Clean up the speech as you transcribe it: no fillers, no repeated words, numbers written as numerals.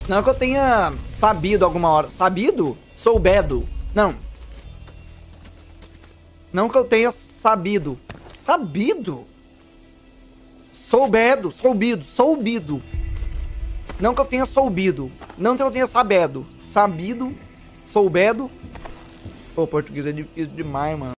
Não que eu tenha sabido alguma hora. Sabido? Soubedo. Não. Não que eu tenha sabido. Sabido? Soubedo. Soubido. Não que eu tenha soubido. Não que eu tenha sabido. Sabido. Soubedo. Pô, português é difícil demais, mano.